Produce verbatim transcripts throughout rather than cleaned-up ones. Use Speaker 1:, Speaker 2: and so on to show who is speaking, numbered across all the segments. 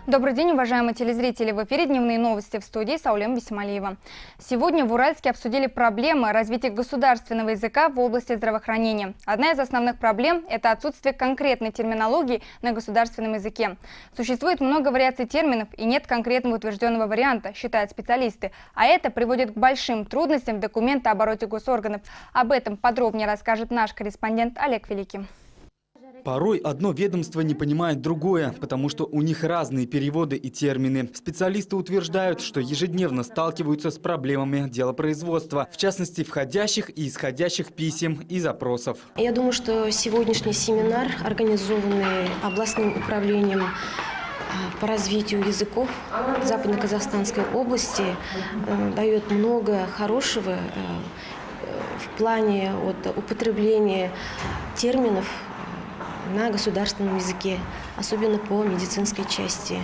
Speaker 1: Добрый день, уважаемые телезрители! В эфире дневные новости, в студии Саулем Бисмалиева. Сегодня в Уральске обсудили проблемы развития государственного языка в области здравоохранения. Одна из основных проблем – это отсутствие конкретной терминологии на государственном языке. Существует много вариаций терминов и нет конкретного утвержденного варианта, считают специалисты. А это приводит к большим трудностям в документообороте госорганов. Об этом подробнее расскажет наш корреспондент Олег Великий.
Speaker 2: Порой одно ведомство не понимает другое, потому что у них разные переводы и термины. Специалисты утверждают, что ежедневно сталкиваются с проблемами делопроизводства, в частности, входящих и исходящих писем и запросов.
Speaker 3: Я думаю, что сегодняшний семинар, организованный областным управлением по развитию языков Западно-Казахстанской области, дает много хорошего в плане вот, употребления терминов на государственном языке, особенно по медицинской части.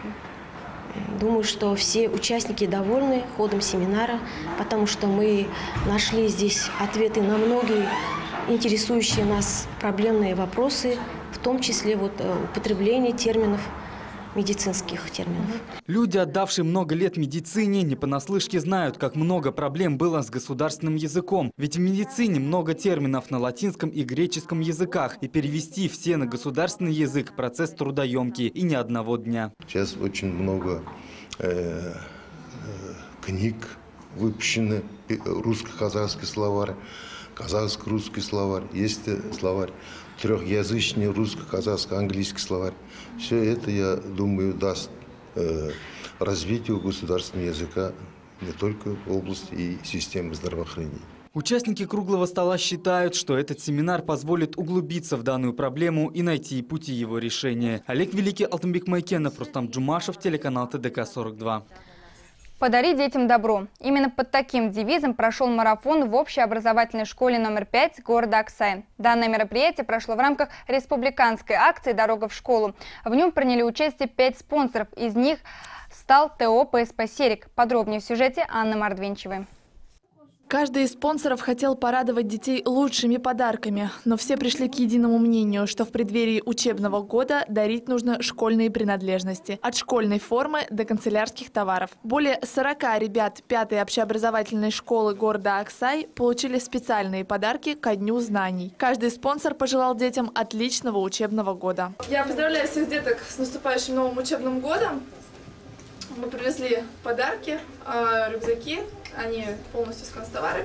Speaker 3: Думаю, что все участники довольны ходом семинара, потому что мы нашли здесь ответы на многие интересующие нас проблемные вопросы, в том числе вот, употребление терминов, медицинских терминов.
Speaker 2: Люди, отдавшие много лет медицине, не понаслышке знают, как много проблем было с государственным языком. Ведь в медицине много терминов на латинском и греческом языках, и перевести все на государственный язык – процесс трудоемкий и ни одного дня.
Speaker 4: Сейчас очень много э, э, книг выпущены, русско-казахский словарь, казахско-русский словарь, есть словарь трехязычный, русско-казахско-английский словарь. Все это, я думаю, даст э, развитию государственного языка не только в области и системы здравоохранения.
Speaker 2: Участники круглого стола считают, что этот семинар позволит углубиться в данную проблему и найти пути его решения. Олег Великий, Алтынбек Майкенов, Рустам Джумашев, телеканал Тэ Дэ Ка сорок два.
Speaker 1: «Подари детям добро». Именно под таким девизом прошел марафон в общеобразовательной школе номер пять города Аксай. Данное мероприятие прошло в рамках республиканской акции «Дорога в школу». В нем приняли участие пять спонсоров. Из них стал Тэ О Пэ Эс Пэ «Серик». Подробнее в сюжете Анны Мордвинчевой.
Speaker 5: Каждый из спонсоров хотел порадовать детей лучшими подарками, но все пришли к единому мнению, что в преддверии учебного года дарить нужно школьные принадлежности. От школьной формы до канцелярских товаров. Более сорока ребят пятой общеобразовательной школы города Аксай получили специальные подарки ко Дню знаний. Каждый спонсор пожелал детям отличного учебного года.
Speaker 6: Я поздравляю всех деток с наступающим новым учебным годом. Мы привезли подарки, рюкзаки. Они полностью с канцтоварами.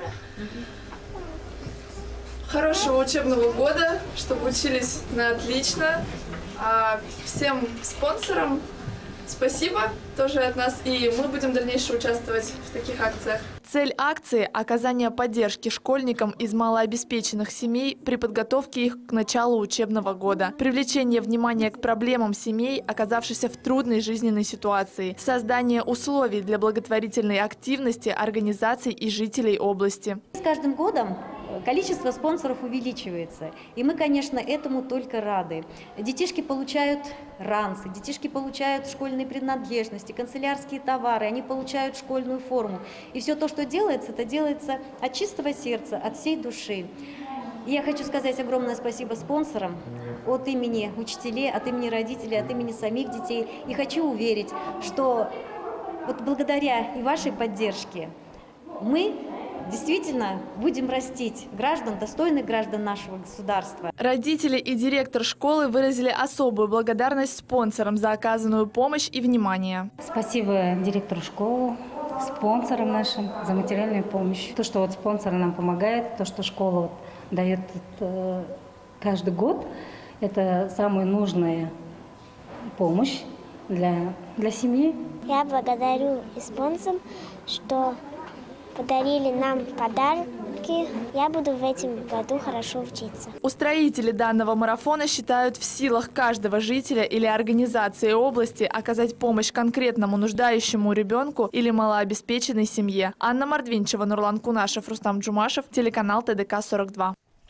Speaker 6: Хорошего учебного года, чтобы учились на отлично. А всем спонсорам спасибо тоже от нас. И мы будем дальнейше участвовать в таких акциях.
Speaker 5: Цель акции – оказание поддержки школьникам из малообеспеченных семей при подготовке их к началу учебного года. Привлечение внимания к проблемам семей, оказавшихся в трудной жизненной ситуации. Создание условий для благотворительной активности организаций и жителей области.
Speaker 7: С каждым годом количество спонсоров увеличивается. И мы, конечно, этому только рады. Детишки получают ранцы, детишки получают школьные принадлежности, канцелярские товары, они получают школьную форму. И все то, что делается, это делается от чистого сердца, от всей души. И я хочу сказать огромное спасибо спонсорам от имени учителей, от имени родителей, от имени самих детей. И хочу уверить, что вот благодаря и вашей поддержке мы действительно будем растить граждан, достойных граждан нашего государства.
Speaker 5: Родители и директор школы выразили особую благодарность спонсорам за оказанную помощь и внимание.
Speaker 8: Спасибо директору школы, спонсорам нашим за материальную помощь. То, что вот спонсоры нам помогают, то, что школа вот дает э, каждый год, это самая нужная помощь для, для семьи.
Speaker 9: Я благодарю и спонсорам, что подарили нам подарки. Я буду в этом году хорошо учиться.
Speaker 5: Устроители данного марафона считают, в силах каждого жителя или организации области оказать помощь конкретному нуждающему ребенку или малообеспеченной семье. Анна Мордвинчева, Нурлан Кунашев, Рустам Джумашев, телеканал Тэ Дэ Ка сорок два.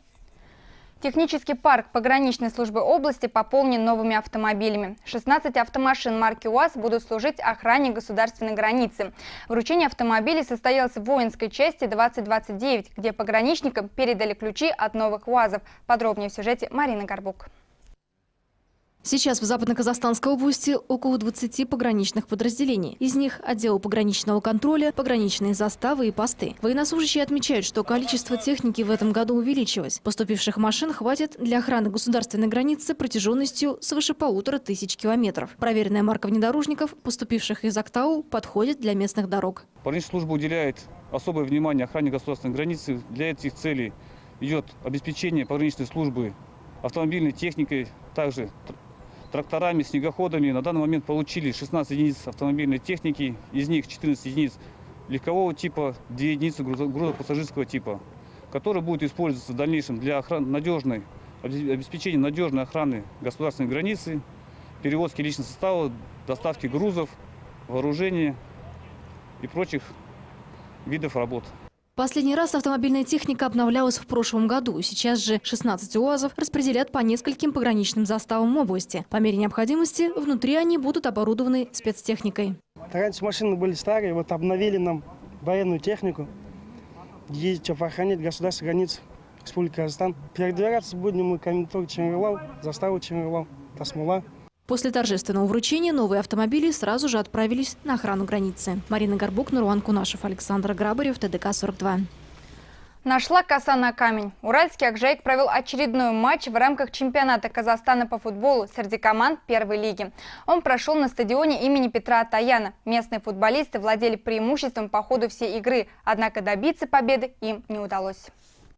Speaker 1: Технический парк пограничной службы области пополнен новыми автомобилями. шестнадцать автомашин марки УАЗ будут служить охране государственной границы. Вручение автомобилей состоялось в воинской части двадцать двадцать девять, где пограничникам передали ключи от новых УАЗов. Подробнее в сюжете Марины Горбук.
Speaker 10: Сейчас в Западно-Казахстанской области около двадцати пограничных подразделений. Из них отдел пограничного контроля, пограничные заставы и посты. Военнослужащие отмечают, что количество техники в этом году увеличилось. Поступивших машин хватит для охраны государственной границы протяженностью свыше полутора тысяч километров. Проверенная марка внедорожников, поступивших из Актау, подходит для местных дорог.
Speaker 11: Пограничная служба уделяет особое внимание охране государственной границы. Для этих целей идет обеспечение пограничной службы автомобильной техникой, также тракторами, снегоходами. На данный момент получили шестнадцать единиц автомобильной техники, из них четырнадцать единиц легкового типа, две единицы грузопассажирского типа, которые будут использоваться в дальнейшем для охраны, надежной, обеспечения надежной охраны государственной границы, перевозки личного состава, доставки грузов, вооружения и прочих видов работ.
Speaker 10: Последний раз автомобильная техника обновлялась в прошлом году. Сейчас же шестнадцать УАЗов распределят по нескольким пограничным заставам области. По мере необходимости внутри они будут оборудованы спецтехникой.
Speaker 12: Раньше машины были старые, вот обновили нам военную технику. Ездить, чтобы охранять государственную границу Республики Казахстан. Передвигаться будем мы комендатура Чемерлау, заставу Чемерлау, Тасмула.
Speaker 10: После торжественного вручения новые автомобили сразу же отправились на охрану границы. Марина Горбук, Нурлан Кунашев, Александр Грабарев, Т Д К сорок два.
Speaker 1: Нашла коса на камень. Уральский Акжаик провел очередной матч в рамках чемпионата Казахстана по футболу среди команд первой лиги. Он прошел на стадионе имени Петра Атаяна. Местные футболисты владели преимуществом по ходу всей игры, однако добиться победы им не удалось.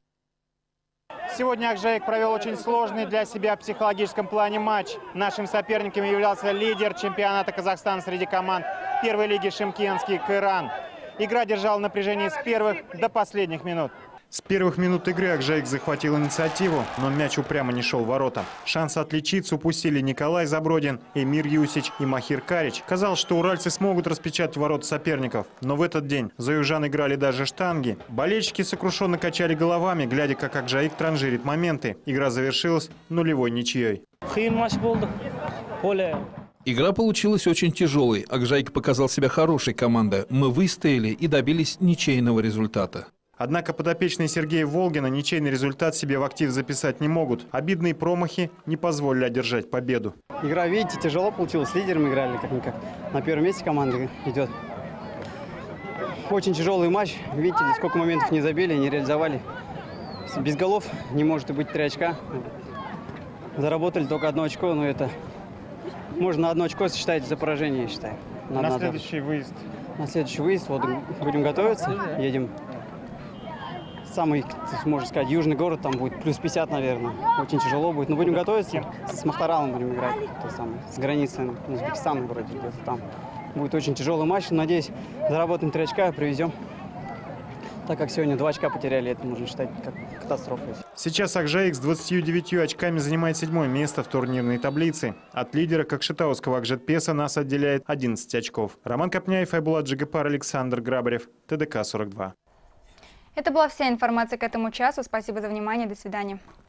Speaker 13: Сегодня Акжаик провел очень сложный для себя в психологическом плане матч. Нашим соперником являлся лидер чемпионата Казахстана среди команд первой лиги Шымкентский Кыран. Игра держала напряжение с первых до последних минут.
Speaker 14: С первых минут игры Акжаик захватил инициативу, но мяч упрямо не шел в ворота. Шанс отличиться упустили Николай Забродин, Эмир Юсич и Махир Карич. Казалось, что уральцы смогут распечатать ворота соперников. Но в этот день за южан играли даже штанги. Болельщики сокрушенно качали головами, глядя, как Акжаик транжирит моменты. Игра завершилась нулевой ничьей.
Speaker 15: Игра получилась очень тяжелой. Акжаик показал себя хорошей командой. Мы выстояли и добились ничейного результата.
Speaker 14: Однако подопечные Сергея Волгина ничейный результат себе в актив записать не могут. Обидные промахи не позволили одержать победу.
Speaker 16: Игра, видите, тяжело получилась. С лидером играли как-никак. На первом месте команда идет. Очень тяжелый матч. Видите, сколько моментов не забили, не реализовали. Без голов не может быть три очка. Заработали только одно очко, но это... Можно на одно очко сосчитать за поражение, я считаю.
Speaker 13: На, на следующий выезд.
Speaker 16: На следующий выезд. Вот будем готовиться. Едем. Самый, можно сказать, южный город, там будет плюс пятьдесят, наверное. Очень тяжело будет. Но будем готовиться. С Махтаралом будем играть. То самое, с границей Узбекистана вроде где-то там. Будет очень тяжелый матч. Надеюсь, заработаем три очка, привезем. Так как сегодня два очка потеряли, это можно считать как катастрофой.
Speaker 14: Сейчас Акжаик с двадцатью девятью очками занимает седьмое место в турнирной таблице. От лидера Кокшетауского Акжетпеса нас отделяет одиннадцать очков. Роман Копняев, Айбулат Джигапар, Александр Грабарев, Т Д К сорок два.
Speaker 1: Это была вся информация к этому часу. Спасибо за внимание. До свидания.